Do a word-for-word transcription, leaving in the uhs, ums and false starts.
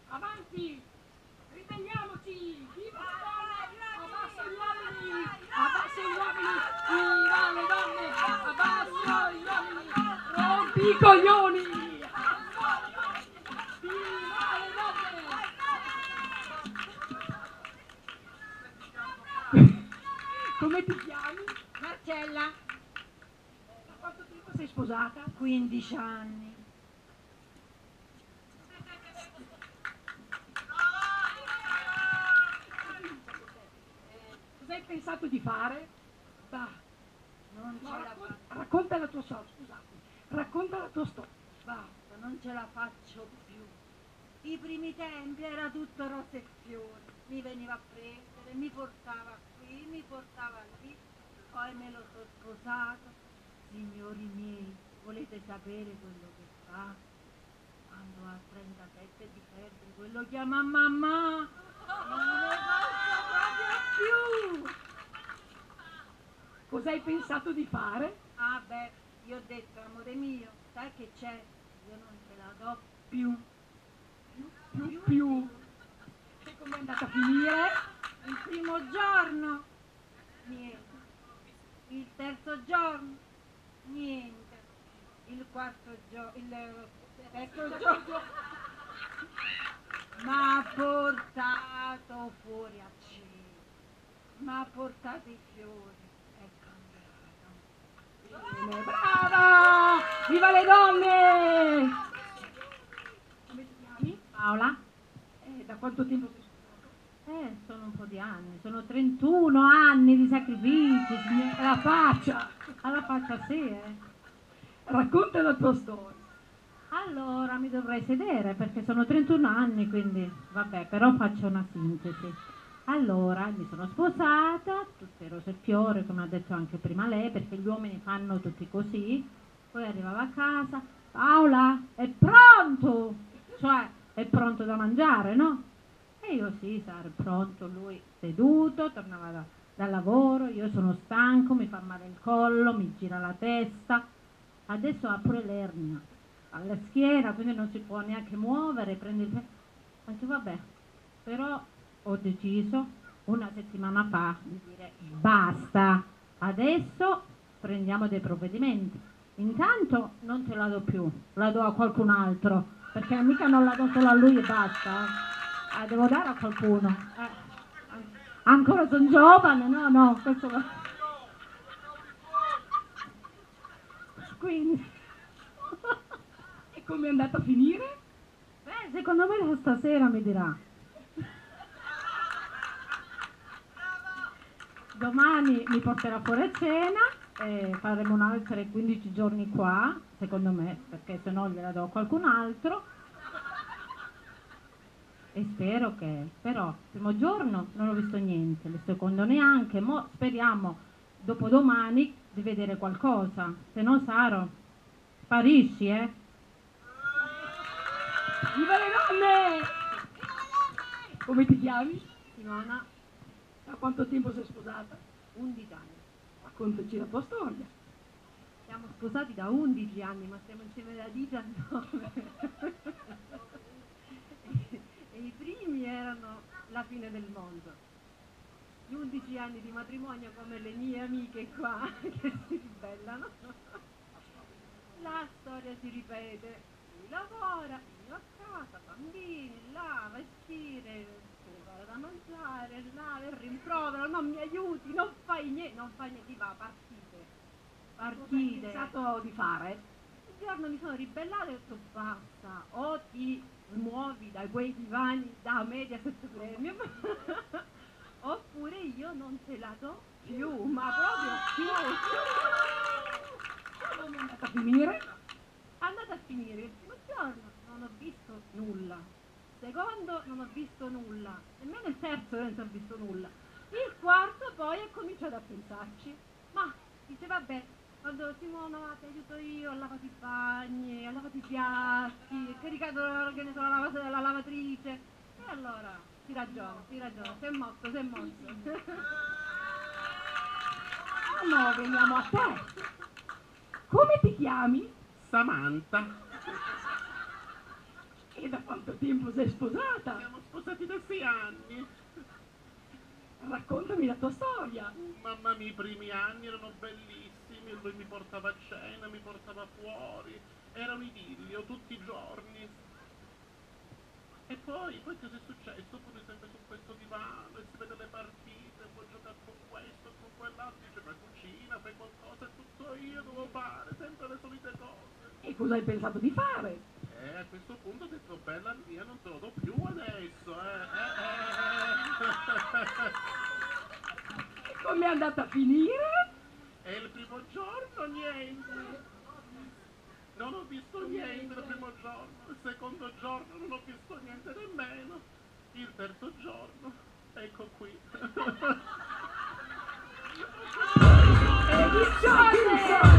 Avanti! Ribelliamoci! Viva le donne! Abbassa gli uomini! Abbassa gli uomini! Viva le donne! Abbassa gli uomini! Rompi i coglioni! Viva le donne! Come ti chiami? Marcella, Da quanto tempo sei sposata? quindici anni. Cosa hai pensato di fare? Va, Non ce no, la raccon- faccio, racconta la tua storia, scusate. Racconta la tua storia. basta, non ce la faccio più. I primi tempi era tutto rose e fiori. Mi veniva a prendere, mi portava qui, mi portava lì. Poi me lo sono sposato. Signori miei, volete sapere quello che fa? Quando ha trentasette di febbre, quello chiama mamma. Non ne posso proprio più. Cosa hai pensato di fare? Ah beh, io ho detto, amore mio, sai che c'è? Io non te la do più. Più, più, più. E com'è andata a finire? Il primo giorno, niente. Il terzo giorno, niente. Il quarto giorno, il terzo giorno, m'ha portato fuori a cena. M'ha portato i fiori. È cambiato. Bene, brava! Viva le donne! Come ti chiami? Paola? Eh, da quanto tempo sei sposato? Eh, sono un po' di anni, sono trentuno anni di sacrifici, signora. La faccia! Alla faccia sì, eh. Racconta la tua storia. Allora mi dovrei sedere perché sono trentuno anni, quindi vabbè, però faccio una sintesi. Allora, mi sono sposata, tutte rose e fiori, come ha detto anche prima lei, perché gli uomini fanno tutti così. Poi arrivavo a casa, Paola, è pronto! Cioè, è pronto da mangiare, no? E io sì, sarà pronto, lui seduto, tornava da- dal lavoro, io sono stanco, mi fa male il collo, mi gira la testa. Adesso ha pure l'ernia alla schiena, quindi non si può neanche muovere, prende il... pe- Ho detto vabbè, però ho deciso una settimana fa di dire basta, adesso prendiamo dei provvedimenti. Intanto non te la do più, la do a qualcun altro, perché mica non la do solo a lui e basta, eh. La devo dare a qualcuno. Eh, an- ancora sono giovane, no, no, questo lo- quindi... E come è andata a finire? Beh, secondo me stasera mi dirà. Domani mi porterà fuori a cena e faremo un altri quindici giorni qua, secondo me, perché se no gliela do a qualcun altro. E spero che, però, il primo giorno non ho visto niente, il secondo neanche, mo speriamo dopodomani di vedere qualcosa, se no Saro, sparisci, eh? Viva le donne! Come ti chiami? Simona, Da quanto tempo sei sposata? undici anni. Raccontaci la tua storia. Siamo sposati da undici anni, ma stiamo insieme da diciannove. e, e i primi erano la fine del mondo. Gli undici anni di matrimonio come le mie amiche qua che si ribellano. La storia si ripete. Lui lavora, io a casa, bambini, là, vestire, fare da mangiare, là, il rimprovero, non mi aiuti, non fai niente, non fai niente, va, partite, Cosa hai partite. pensato di fare? Un giorno mi sono ribellata e ho detto basta, o ti muovi da quei divani da Mediaset Premium, oppure io non te la do più, ma proprio più. Come è andata a finire? È andata a finire il primo giorno, non ho visto nulla. Secondo, non ho visto nulla. Nemmeno il terzo non ho visto nulla. Il quarto poi ho cominciato a pensarci. Ma, dice, vabbè, quando Simona ti aiuto io, ho lavato i bagni, ho lavato i piatti, ho caricato, che ne so, la, lava- la lavatrice. E allora, si ragiona, si ragiona, si è mosso, si è mosso. Ah no, veniamo a te. Come ti chiami? Samantha, E da quanto tempo sei sposata? Siamo sposati da sei anni. Raccontami la tua storia. Mamma mia, i primi anni erano bellissimi, lui mi portava a cena, mi portava fuori, era un idillio tutti i giorni. E poi, poi cosa è successo? Pure sempre su questo divano e si vede le partite, poi giocare con questo, con quell'altro, dice ma cucina, fai qualcosa, e tutto io devo fare, sempre le solite cose. E cosa hai pensato di fare? E a questo punto ho detto, bella mia, non te lo do più adesso, eh, eh, eh. E come è andata a finire? E il primo giorno niente. Non ho visto niente il primo giorno, il secondo giorno non ho visto niente nemmeno, il terzo giorno, ecco qui. E di